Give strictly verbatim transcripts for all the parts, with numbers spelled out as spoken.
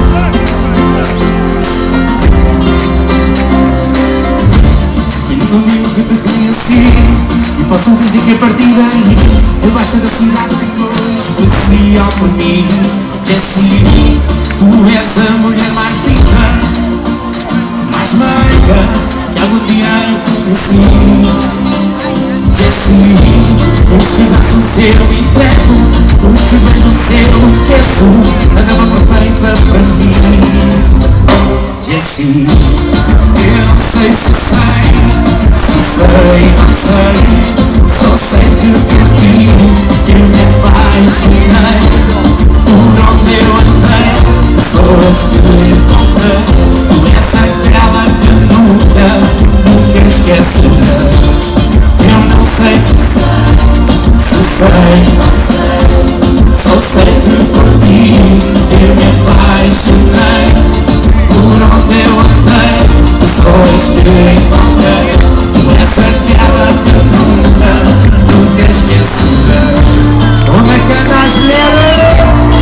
Foi no domingo que te conheci e posso dizer que a partir daí eu baixa da cidade ficou especial para mim. Jessie, tu és a mulher mais linda, mais meiga que algum dia eu conheci. Jessie, os fizeste o seu entrego, os fizeste o seu esqueço, a dama perfeita para mim. Jessie, eu não sei se sei, se sei, não sei, só sei que por ti eu me apaixonei. Por onde eu andei, pessoas que encontrei, tu és aquela que nunca, nunca esquecerei. Eu não sei se sei, se sei, não sei, só sei que por ti eu me apaixonei. Por onde eu andei, pessoas que encontrei, tu és aquela que nunca, nunca esquecerei. Onde é que andam as mulheres?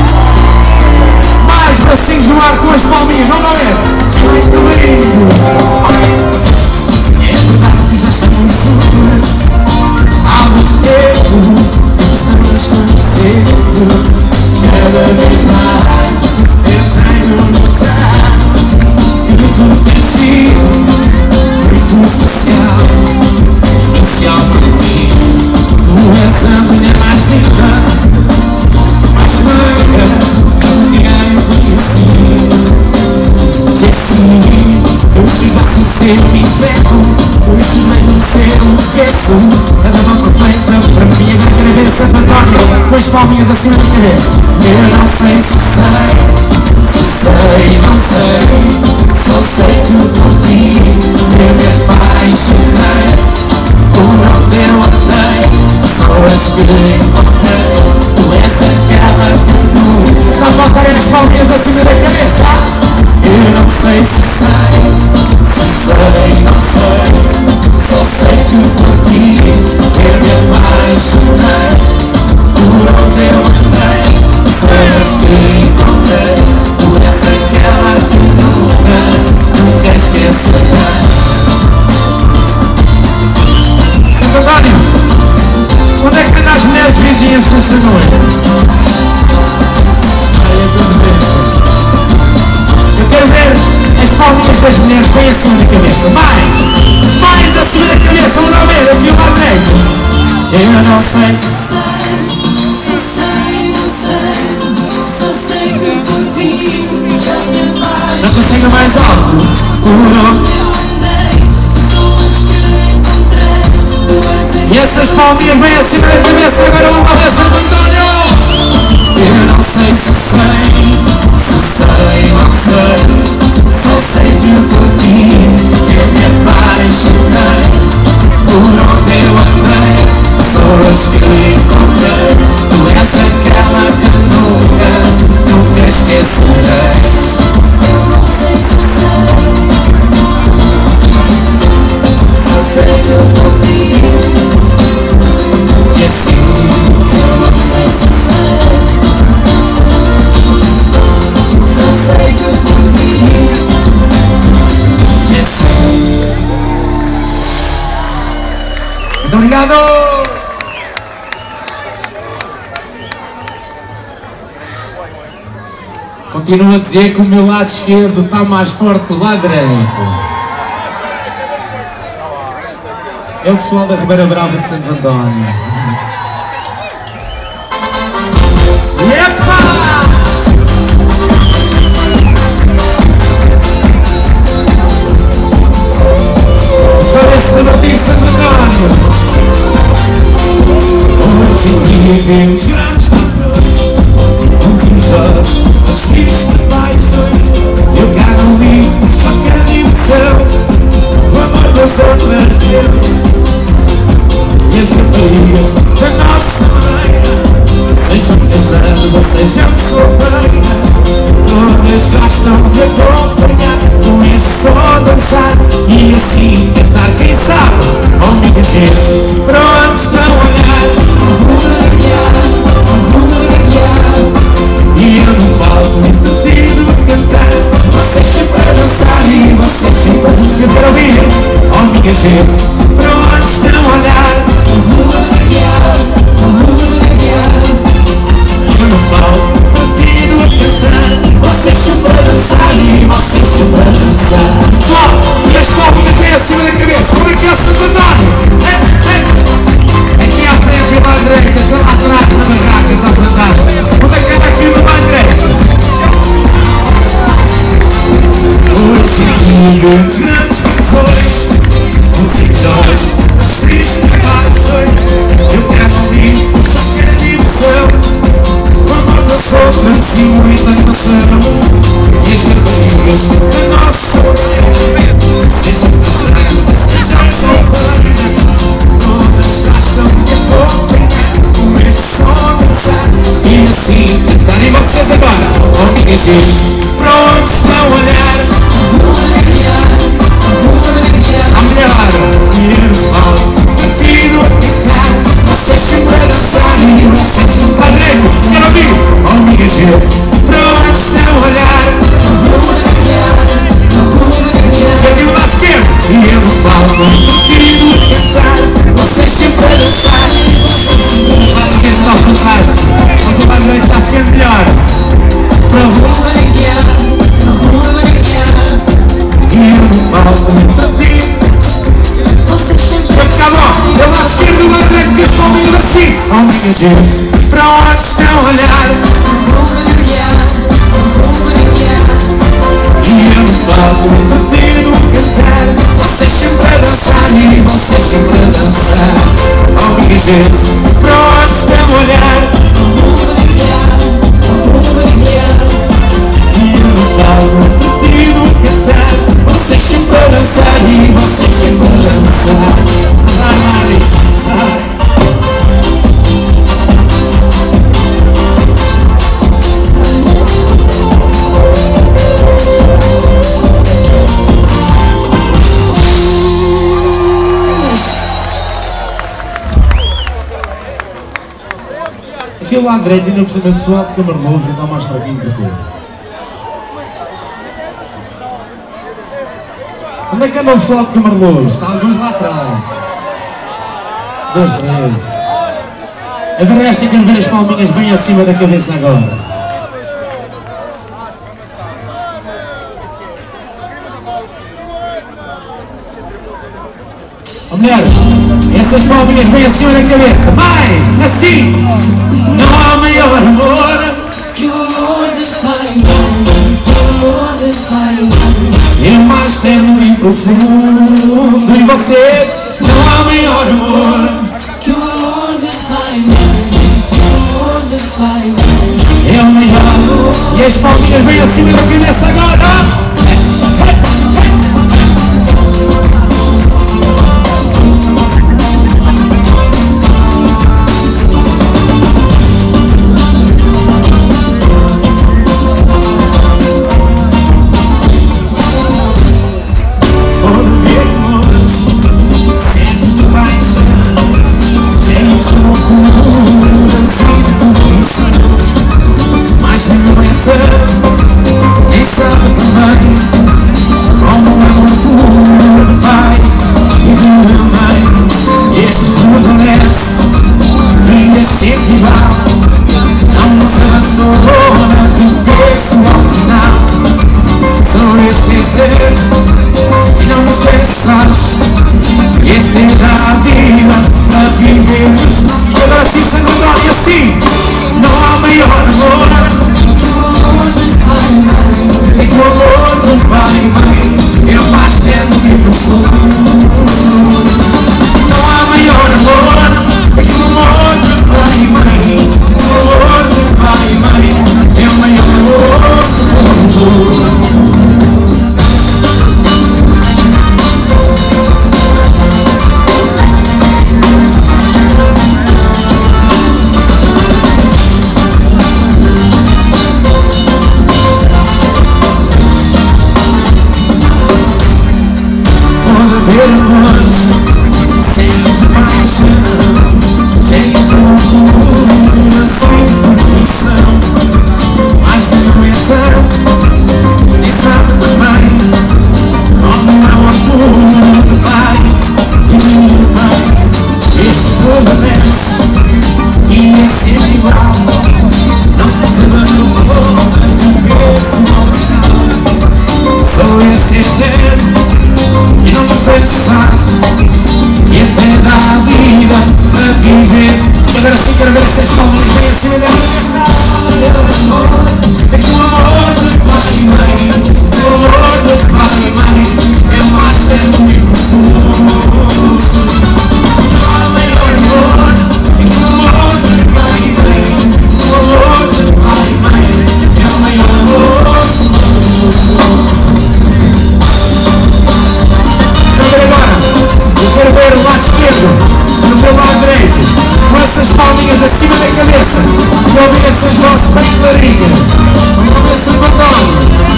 Mais bracinhos no ar com as palminhas, vamos lá ver! Ai, que lindo! É verdade que já estamos juntos há muito tempo, estamos conhecendo cada vez mais. Eu tenho notado que tu tens sido muito especial, especial para mim. Tu és a mulher mais linda, mais meiga que ninguém conheci. Jessie, eu estivesse no seu inferno, eu estivesse no seu esqueço, a dama perfeita para mim. Agora quero ver essa Antônio com as palminhas acima da cabeça. Eu não sei se sei, se sei, não sei, só sei que por ti eu me apaixonei. Por onde eu andei, pessoas que encontrei, tu és aquela que nunca. Está a faltar as palminhas acima da cabeça. Eu não sei se sei, se sei, não sei, só sei que por ti eu me apaixonei. Por onde eu andei, pessoas que encontrei, tu és aquela que nunca, nunca esquecerei. Santo Antônio, onde é que andam as mulheres virgens nesta noite? Olha, tudo bem. Eu quero ver as palminhas das mulheres bem acima da cabeça. Mais! Mais acima da cabeça, vamos lá ver, aqui o lado direito. Eu não sei se sei, se sei, não sei, só sei que por ti eu me apaixonei. Não consigo mais alto. Por onde eu andei, pessoas que encontrei, tu és aquela. E essas palminhas bem acima da cabeça, agora vamos lá ver Santo Antônio. Eu não sei se sei, se sei, não sei, só sei que por ti eu me apaixonei. Por onde eu andei, pessoas que encontrei, tu és aquela que nunca, nunca esquecerei. Eu não sei se sei, só sei que por ti, Jessie. Eu não sei se sei, só sei que por ti, Jessie. Muito obrigado! Continuo a dizer que o meu lado esquerdo está mais forte que o lado direito. É o pessoal da Ribeira Brava de Santo Antônio. Epa! Deixa eu ver se divertir Santo Antônio. Hoje em dia temos grandes tantos, uns injustos, os filhos de paixões. Eu cá não vivo, só quero diversão, o amor das outras deu. E as raparigas da nossa maneira, sejam casadas ou sejam solteiras, todas gostam de acompanhar, com este só dançar e assim tentar, quem sabe, ao me encher. Para onde estão a olhar? Ao mundo a guiar, ao mundo a guiar. E eu no palco entretido a cantar. gente, para onde estão a olhar? A rua da guiar, a rua da guiar. Eu no palco, partido a cantar, vocês sempre a dançar e vocês sempre a dançar. Pessoal, e as palmas bem acima da cabeça, como é que é o secundário? Aqui à frente e lá à direita, lá atrás na barraca, lá para trás. Onde é que é aqui no lado direito? Hoje aqui grandes canções, musicões, tristes paixões. Eu quero ouvir, só quero diversão. Quando eu sou cansinho e da canção. E as cantigas da nossa saudade, sejam pesadas, sejam saudáveis. Todas gastam de acompanhar com este som dançar. E assim, darem vocês agora, oh minha gente, para onde estão a olhar? A melhor, dinheiro no palco, partido a cantar, vocês sempre a dançar e vocês sempre a direita, quero ouvir, oh minha gente, para onde estão a olhar? Aqui no lado esquerdo, dinheiro no palco, partido a cantar, vocês sempre a dançar. O lado esquerdo está ao contrário, ao lado direito está a ficar melhor. Para onde dinheiro no palco, partido. Vocês sempre Vai ficar bom, do lado esquerdo, do lado direito, que os palminhos assim. Oh minha gente, para onde estão a olhar? Dinheiro no palco, partido a cantar, vocês sempre a dançar e vocês sempre a dançar. Oh minha gente, para onde estão a olhar? Dinheiro no palco, partido a cantar, vocês sempre a dançar e vocês sempre a dançar. Ai, ai, ai. Aquele lá direito, ainda por cima pessoal de Câmara Novo, está mais fraquinho do que eu. Onde é que anda o pessoal de Câmara Novo? Está alguns lá atrás. Dois, três. Agora esta quero ver as palminhas bem acima da cabeça agora. Oh, mulheres, essas palminhas bem acima da cabeça. Vai, assim. Não há maior amor que o amor desse pai, o amor desse pai. é mais terno e profundo. E você, não há maior amor Que o amor desse pai, o amor desse pai. é o maior. E as palminhas bem acima da cabeça agora. Mas não é tanto, nem sabe também Sou esse tempo e não nos pensas. E esta é a vida para viver. Agora sim quero ver vocês palmas e em cima da cabeça. É que o amor de pai e mãe, o amor de pai e mãe é mais tempo e profundo. Não há maior amor é que o amor de pai e mãe, o amor de pai e mãe é o maior amor. Agora, eu quero ver o lado esquerdo, no meu lado direito, com essas palminhas acima da cabeça, e ouvir essas vozes bem clarinhas. Vamos ver se controle.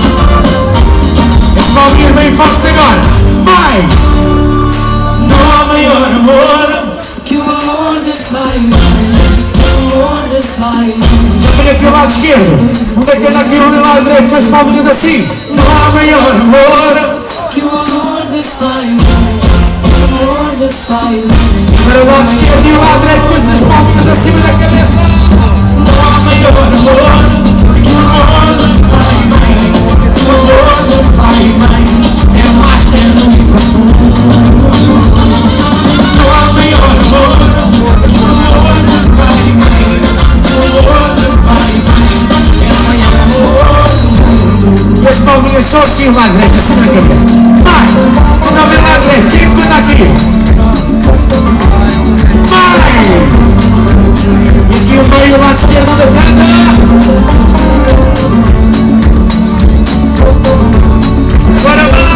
As palminhas bem fortes agora. Vai! Não há maior amor que o amor de pai e mãe, o amor de pai e mãe. Vamos aqui ao lado esquerdo. Vamos aqui aqui ao lado direito, com as palminhas assim. Não há maior amor que o amor de pai e mãe, o amor de pai e mãe. Para o lado esquerdo e o lado direito, com estas palminhas acima da cabeça. Não há maior amor que o amor de pai e mãe. O amor de pai e mãe é mais terno e profundo. Não há maior amor que o amor de pai e mãe. O amor de pai e mãe é o maior amor do mundo. E as palminhas só assim, o lado direito, acima da cabeça. Vai! Não vem lá direito, quem manda aqui? Vai! E aqui o meio, o lado esquerdo da canta. Agora vai!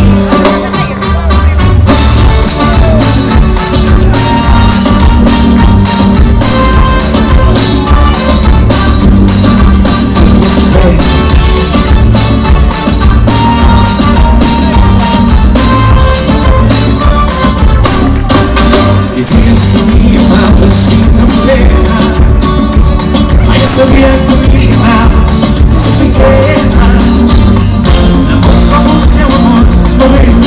Dizias que me amavas sem não pena, mas eu sabia que me amavas sem pena. Amor como o teu amor morreu.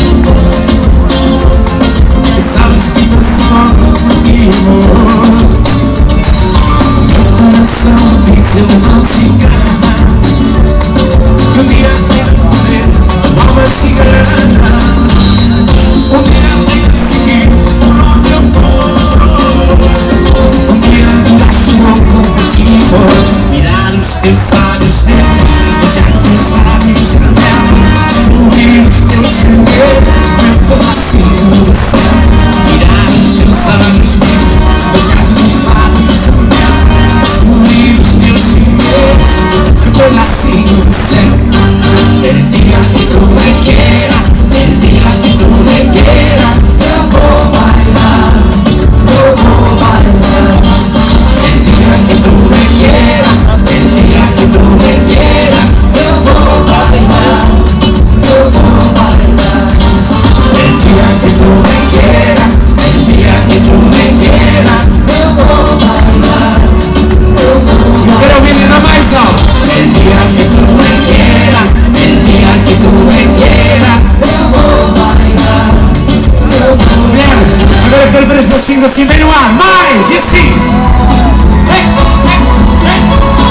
E sabes que eu só me amor. Meu coração diz eu não se engana, que um dia tem de morrer como uma cigana. Um dia tem de seguir por onde eu for. Um dia acho bom contigo, mirar os teus olhos neles, beijar teus lábios também, descobrir os teus segredos, meu pedacinho do céu. Mirar os teus olhos neles, beijar teus lábios também, descobrir os teus segredos, meu pedacinho do céu. El día que tú me quieras, el día que tú me quieras, yo vou bailar, yo vou bailar. El día que tú me quieras, el día que tú me quieras, yo vou bailar, yo vou bailar. El día que tú me quieras, el día que tú me quieras, yo vou bailar, yo vou bailar. Eu quero ouvir ainda mais alto. El día que tú me quieras, el día que tú me quieras, eu vou bailar, eu vou bailar. Agora eu quero ver os bracinhos assim bem no ar, mais, e assim. Hey, hey, hey.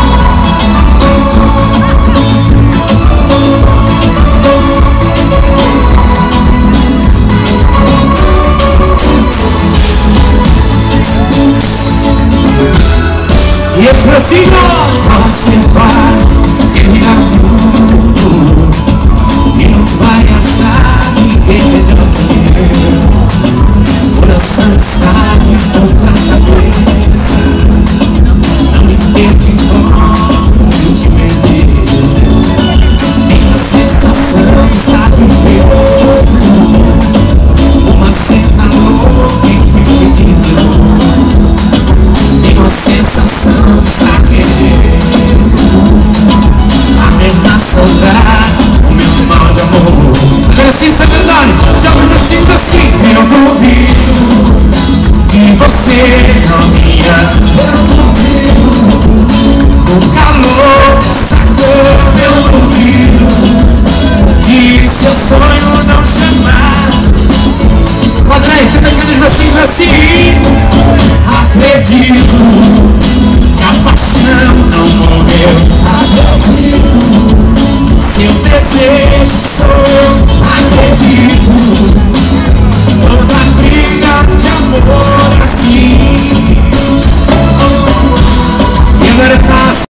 E os bracinhos, você vai terminar tudo e não vai achar ninguém melhor que eu. Coração está de ponta cabeça, não entende como te perder. Tem a sensação de estar vivendo uma cena louca em perdido. Tem uma sensação de estar querendo a mesma saudade, o mesmo mal de amor. Agora sim, Santo Antônio, joga no cinto assim. Eu duvido que você não me ama. Eu duvido do calor dessa cor. Eu duvido que seu sonho não chamar. Olha aí, tendo aqueles bracinhos assim. Acredito